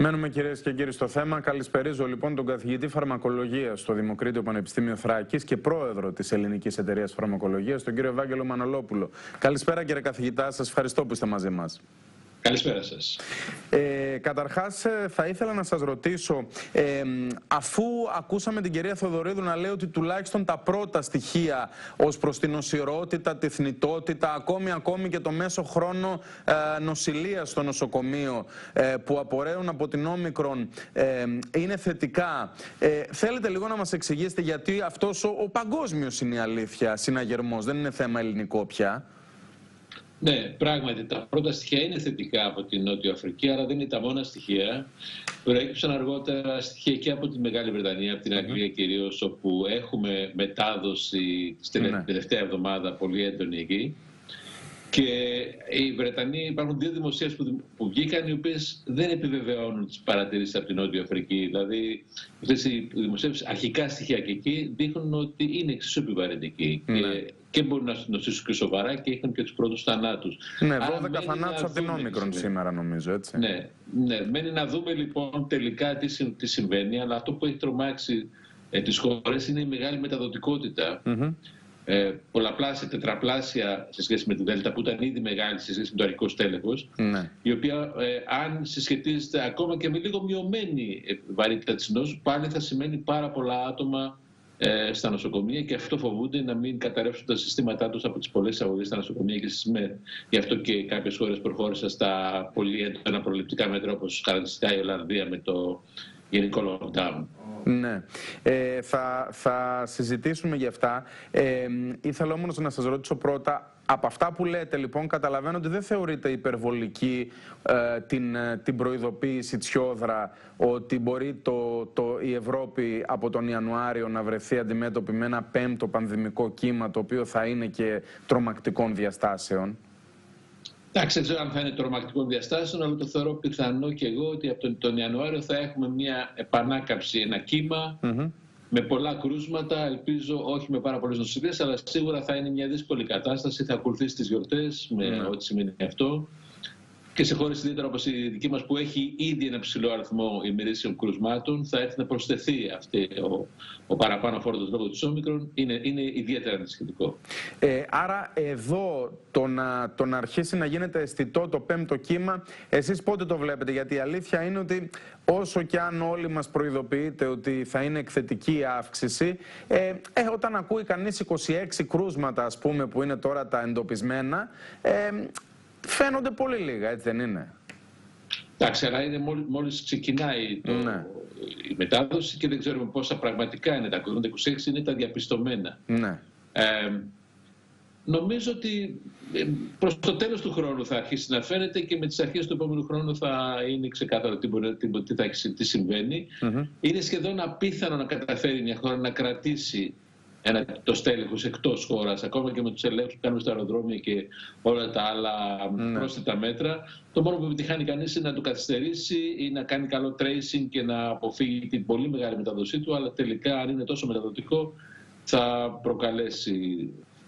Μένουμε, κυρίες και κύριοι, στο θέμα. Καλησπερίζω λοιπόν τον καθηγητή φαρμακολογίας στο Δημοκρίτιο Πανεπιστήμιο Θράκης και πρόεδρο της Ελληνικής Εταιρείας Φαρμακολογίας, τον κύριο Ευάγγελο Μανολόπουλο. Καλησπέρα, κύριε καθηγητά, σας ευχαριστώ που είστε μαζί μας. Καλησπέρα σας. Καταρχάς, θα ήθελα να σας ρωτήσω, αφού ακούσαμε την κυρία Θεοδωρίδου να λέει ότι τουλάχιστον τα πρώτα στοιχεία ως προς την νοσηρότητα, τη θνητότητα, ακόμη και το μέσο χρόνο νοσηλείας στο νοσοκομείο που απορρέουν από την Όμικρον είναι θετικά, θέλετε λίγο να μας εξηγήσετε γιατί αυτός ο παγκόσμιος είναι η αλήθεια συναγερμός, δεν είναι θέμα ελληνικό πια? Ναι, πράγματι τα πρώτα στοιχεία είναι θετικά από την Νότια Αφρική, αλλά δεν είναι τα μόνα στοιχεία. Προέκυψαν αργότερα στοιχεία και από τη Μεγάλη Βρετανία, από την Αγγλία κυρίως, όπου έχουμε μετάδοση στην τελευταία εβδομάδα πολύ έντονη εκεί. Και οι Βρετανοί, υπάρχουν δύο δημοσίες που βγήκαν, οι οποίες δεν επιβεβαιώνουν τις παρατηρήσεις από την Νότια Αφρική. Δηλαδή, αυτές οι δημοσίες αρχικά στοιχεία και εκεί δείχνουν ότι είναι εξίσου επιβαρυντικοί. Και μπορούν να νοσήσουν και σοβαρά και είχαν και τους πρώτους θανάτους. Ναι, 12 θανάτους από την Όμικρον σήμερα, νομίζω, έτσι. Ναι, μένει να δούμε λοιπόν τελικά τι συμβαίνει, αλλά αυτό που έχει τρομάξει τις χώρες είναι η μεγάλη μεταδοτικότητα. Πολλαπλάσια, τετραπλάσια σε σχέση με τη Δέλτα, που ήταν ήδη μεγάλη σε σχέση με το αρχικό στέλεχος, η οποία αν συσχετίζεται ακόμα και με λίγο μειωμένη βαρύτητα της νόσου, πάλι θα σημαίνει πάρα πολλά άτομα στα νοσοκομεία, και αυτό φοβούνται, να μην καταρρεύσουν τα συστήματά τους από τις πολλές εισαγωγές στα νοσοκομεία και στις ΜΕΘ. Γι' αυτό και κάποιες χώρες προχώρησαν στα πολύ έντονα προληπτικά μέτρα, όπως χαρακτηριστικά η Ολλανδία με το γενικό lockdown. Ναι, θα συζητήσουμε γι' αυτά. Ήθελα όμως να σας ρωτήσω πρώτα, από αυτά που λέτε λοιπόν καταλαβαίνω ότι δεν θεωρείτε υπερβολική την προειδοποίηση Τσιόδρα ότι μπορεί η Ευρώπη από τον Ιανουάριο να βρεθεί αντιμέτωπη με ένα πέμπτο πανδημικό κύμα, το οποίο θα είναι και τρομακτικών διαστάσεων. Εντάξει, δεν ξέρω αν θα είναι τρομακτικών διαστάσεων, αλλά το θεωρώ πιθανό και εγώ ότι από τον Ιανουάριο θα έχουμε μια επανάκαμψη, ένα κύμα με πολλά κρούσματα. Ελπίζω όχι με πάρα πολλές νοσηλίες, αλλά σίγουρα θα είναι μια δύσκολη κατάσταση. Θα ακολουθήσει τις γιορτές, με ό,τι σημαίνει αυτό. Και σε χώρες ιδιαίτερα όπως η δική μας, που έχει ήδη ένα ψηλό αριθμό ημερήσιων κρουσμάτων, θα έρθει να προσθεθεί αυτή ο παραπάνω φόρτος λόγω της Όμικρον. Είναι ιδιαίτερα ανησυχητικό. Άρα εδώ το να αρχίσει να γίνεται αισθητό το πέμπτο κύμα, εσείς πότε το βλέπετε? Γιατί η αλήθεια είναι ότι όσο και αν όλοι μας προειδοποιείτε ότι θα είναι εκθετική η αύξηση, όταν ακούει κανείς 26 κρούσματα, ας πούμε, που είναι τώρα τα εντοπισμένα, φαίνονται πολύ λίγα, έτσι δεν είναι? Εντάξει, αλλά είναι μόλις ξεκινάει η μετάδοση και δεν ξέρουμε πόσα πραγματικά είναι τα κρούσματα. 26 είναι τα διαπιστωμένα. Νομίζω ότι προς το τέλος του χρόνου θα αρχίσει να φαίνεται, και με τις αρχές του επόμενου χρόνου θα είναι ξεκάθαρο τι συμβαίνει. Είναι σχεδόν απίθανο να καταφέρει μια χώρα να κρατήσει το στέλεχος εκτός χώρας, ακόμα και με τους ελέγχους που κάνουμε στα αεροδρόμια και όλα τα άλλα πρόσθετα μέτρα. Το μόνο που επιτυχάνει κανείς είναι να το καθυστερήσει ή να κάνει καλό tracing και να αποφύγει την πολύ μεγάλη μεταδοσή του, αλλά τελικά, αν είναι τόσο μεταδοτικό, θα προκαλέσει,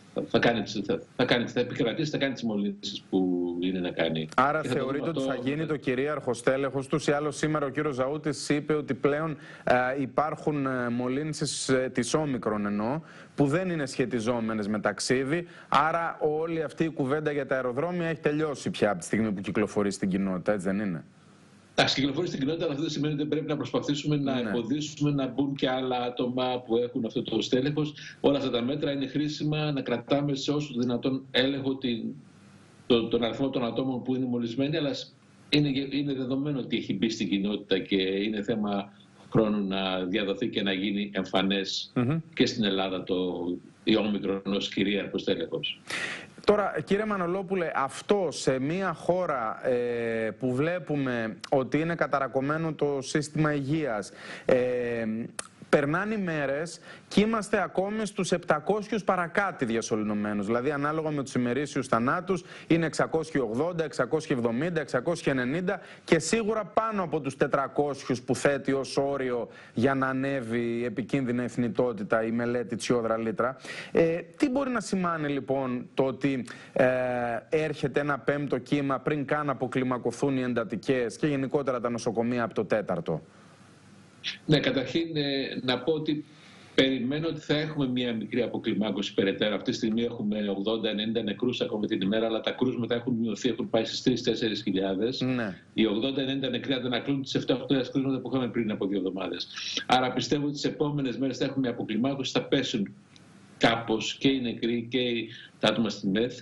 θα επικρατήσει, θα κάνει τις μολύνσεις που είναι να κάνει. Άρα θεωρείτε ότι θα γίνει το κυρίαρχο στέλεχος τους? Ή άλλο σήμερα ο κύριος Ζαούτης είπε ότι πλέον υπάρχουν μολύνσεις της Όμικρον, εννοώ, που δεν είναι σχετιζόμενες με ταξίδι. Άρα όλη αυτή η κουβέντα για τα αεροδρόμια έχει τελειώσει πια από τη στιγμή που κυκλοφορεί στην κοινότητα, έτσι δεν είναι? Εντάξει, κυκλοφορεί στην κοινότητα, αλλά αυτό δεν σημαίνει ότι πρέπει να προσπαθήσουμε να εμποδίσουμε να μπουν και άλλα άτομα που έχουν αυτό το στέλεχος. Όλα αυτά τα μέτρα είναι χρήσιμα, να κρατάμε σε όσο δυνατόν έλεγχο τον αριθμό των ατόμων που είναι μολυσμένοι, αλλά είναι δεδομένο ότι έχει μπει στην κοινότητα και είναι θέμα χρόνου να διαδοθεί και να γίνει εμφανές και στην Ελλάδα η Όμικρον ως κυρίαρχο στέλεχος. Τώρα, κύριε Μανολόπουλε, αυτό σε μια χώρα που βλέπουμε ότι είναι καταρακωμένο το σύστημα υγείας, περνάνε οι μέρες και είμαστε ακόμη στους 700 παρακάτι διασωληνωμένους. Δηλαδή, ανάλογα με τους ημερήσιους θανάτους, είναι 680, 670, 690 και σίγουρα πάνω από τους 400 που θέτει ως όριο για να ανέβει η επικίνδυνα εθνιτότητα η μελέτη Τσιόδρα Λίτρα. Τι μπορεί να σημάνει λοιπόν το ότι έρχεται ένα πέμπτο κύμα πριν καν αποκλιμακωθούν οι εντατικές και γενικότερα τα νοσοκομεία από το τέταρτο? Ναι, καταρχήν να πω ότι περιμένω ότι θα έχουμε μια μικρή αποκλιμάκωση περαιτέρω. Αυτή τη στιγμή έχουμε 80-90 νεκρούς ακόμα την ημέρα, αλλά τα κρούσματα έχουν μειωθεί, έχουν πάει στις 3-4 χιλιάδες. Ναι. Οι 80-90 νεκροί αντανακλούν τις 7-8 κρούσματα που είχαμε πριν από 2 εβδομάδες. Άρα πιστεύω ότι τις επόμενες μέρες θα έχουμε μια αποκλιμάκωση, θα πέσουν κάπως και οι νεκροί και τα άτομα στη ΜΕΘ.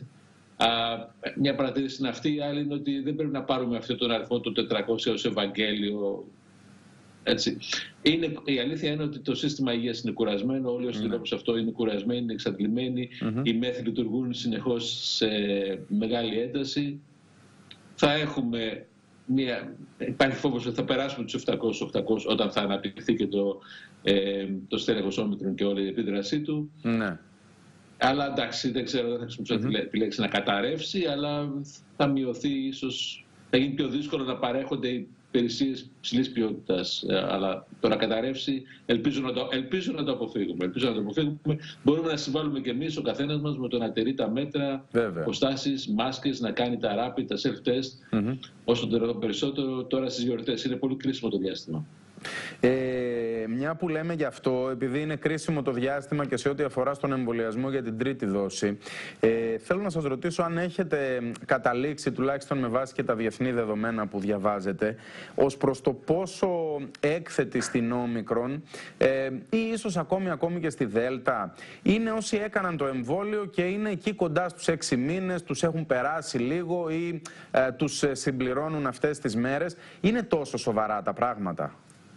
Μια παρατήρηση είναι αυτή. Η άλλη είναι ότι δεν πρέπει να πάρουμε αυτόν τον αριθμό των 400 ως Ευαγγέλιο. Έτσι. Η αλήθεια είναι ότι το σύστημα υγείας είναι κουρασμένο, όλοι όσοι δουλεύουν σε αυτό είναι κουρασμένοι, είναι εξαντλημένοι, οι μέθοι λειτουργούν συνεχώς σε μεγάλη ένταση. Θα έχουμε υπάρχει φόβος ότι θα περάσουμε τους 700 όταν θα αναπτυχθεί και το στέλεχος όμικρον και όλη η επίδρασή του. Ναι. Αλλά εντάξει, δεν ξέρω, δεν θα χρησιμοποιήσω τη λέξη να καταρρεύσει, αλλά θα μειωθεί ίσως, θα γίνει πιο δύσκολο να παρέχονται υπηρεσίες ψηλής ποιότητας. Αλλά το να καταρρεύσει, ελπίζω να το αποφύγουμε. Μπορούμε να συμβάλλουμε και εμείς, ο καθένας μας, με το να τηρεί τα μέτρα, αποστάσεις, μάσκες, να κάνει τα rapid, τα self-test, όσο το περισσότερο τώρα στις γιορτές. Είναι πολύ κρίσιμο το διάστημα. Μια που λέμε γι' αυτό, επειδή είναι κρίσιμο το διάστημα και σε ό,τι αφορά στον εμβολιασμό για την τρίτη δόση, θέλω να σας ρωτήσω αν έχετε καταλήξει, τουλάχιστον με βάση και τα διεθνή δεδομένα που διαβάζετε, ως προς το πόσο έκθετη στην όμικρον ή ίσως ακόμη και στη Δέλτα είναι όσοι έκαναν το εμβόλιο και είναι εκεί κοντά στους 6 μήνες, τους έχουν περάσει λίγο ή τους συμπληρώνουν αυτές τις μέρες. Είναι τόσο σοβαρά τα πράγματα?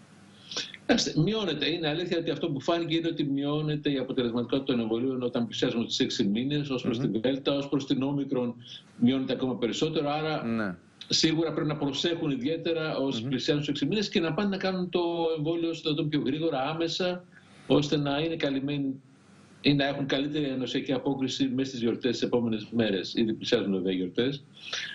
Μειώνεται. Είναι αλήθεια ότι αυτό που φάνηκε είναι ότι μειώνεται η αποτελεσματικότητα των εμβολίων όταν πλησιάζουμε τους 6 μήνες, ως προς την Δέλτα, ως προς την όμικρον μειώνεται ακόμα περισσότερο. Άρα σίγουρα πρέπει να προσέχουν ιδιαίτερα όσοι πλησιάζουν στους 6 μήνες και να πάνε να κάνουν το εμβόλιο όσο το πιο γρήγορα, άμεσα, ώστε να είναι καλυμμένοι ή να έχουν καλύτερη ενωσιακή απόκριση μέσα στις γιορτές τις επόμενες μέρες. Ήδη πλησιάζουν βέβαια οι γιορτές.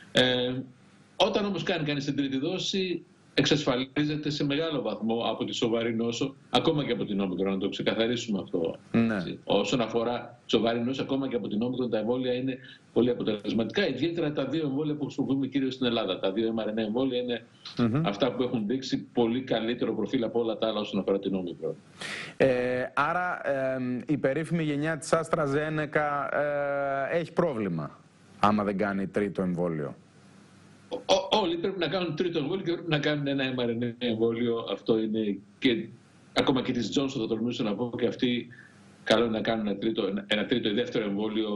Όταν όμως κάνει κανείς την τρίτη δόση, εξασφαλίζεται σε μεγάλο βαθμό από τη σοβαρή νόσο, ακόμα και από την όμικρον, να το ξεκαθαρίσουμε αυτό. Ναι. Όσον αφορά σοβαρή νόσο, ακόμα και από την όμικρον, τα εμβόλια είναι πολύ αποτελεσματικά. Ιδιαίτερα τα 2 εμβόλια που χρησιμοποιούμε κυρίως στην Ελλάδα. Τα 2 mRNA εμβόλια είναι αυτά που έχουν δείξει πολύ καλύτερο προφίλ από όλα τα άλλα όσον αφορά την όμικρον. Άρα η περίφημη γενιά της AstraZeneca έχει πρόβλημα, άμα δεν κάνει τρίτο εμβόλιο. Όλοι πρέπει να κάνουν τρίτο εμβόλιο και πρέπει να κάνουν ένα mRNA εμβόλιο. Αυτό είναι και ακόμα και της Johnson θα τολμήσω να πω και αυτοί καλό είναι να κάνουν ένα τρίτο ή δεύτερο εμβόλιο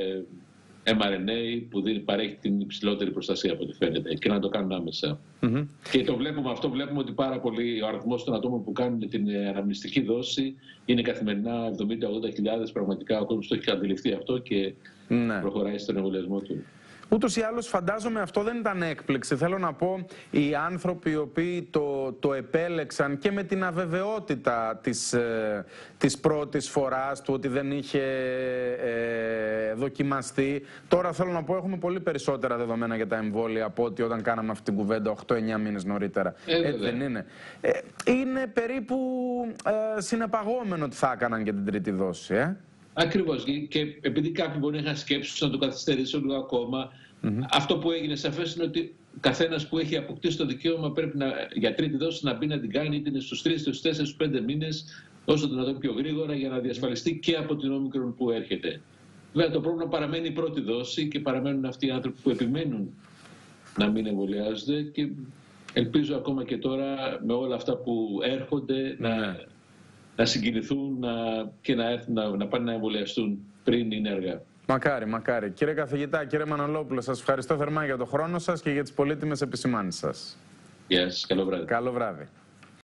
mRNA που παρέχει την υψηλότερη προστασία από ό,τι φαίνεται και να το κάνουν άμεσα. Και το βλέπουμε αυτό, βλέπουμε ότι πάρα πολύ ο αριθμός των ατόμων που κάνουν την αναμνηστική δόση είναι καθημερινά 70-80 χιλιάδες. Πραγματικά ο κόσμος το έχει αντιληφθεί αυτό και προχωράει στον εμβολιασμό του. Ούτως ή άλλως φαντάζομαι αυτό δεν ήταν έκπληξη. Θέλω να πω, οι άνθρωποι οι οποίοι το επέλεξαν και με την αβεβαιότητα της πρώτης φοράς του ότι δεν είχε δοκιμαστεί. Τώρα θέλω να πω έχουμε πολύ περισσότερα δεδομένα για τα εμβόλια από ότι όταν κάναμε αυτή την κουβέντα 8-9 μήνες νωρίτερα. Έτσι δεν είναι? Είναι περίπου συνεπαγόμενο ότι θα έκαναν και την τρίτη δόση. Ακριβώς. Και επειδή κάποιοι μπορεί να είχαν σκέψεις να το καθυστερήσω λίγο ακόμα, αυτό που έγινε σαφές είναι ότι καθένας που έχει αποκτήσει το δικαίωμα πρέπει για τρίτη δόση να μπει να την κάνει, είτε είναι στους 3, στους 4, στους 5 μήνες, όσο το δυνατόν πιο γρήγορα, για να διασφαλιστεί και από την όμικρον που έρχεται. Βέβαια, το πρόβλημα παραμένει η πρώτη δόση και παραμένουν αυτοί οι άνθρωποι που επιμένουν να μην εμβολιάζονται. Και ελπίζω ακόμα και τώρα με όλα αυτά που έρχονται να συγκινηθούν και να έρθουν να πάνε να εμβολιαστούν πριν είναι αργά. Μακάρι, μακάρι. Κύριε καθηγητά, κύριε Μανολόπουλο, σας ευχαριστώ θερμά για τον χρόνο σας και για τις πολύτιμες επισημάνσεις σας. Γεια σας. Καλό βράδυ. Καλό βράδυ.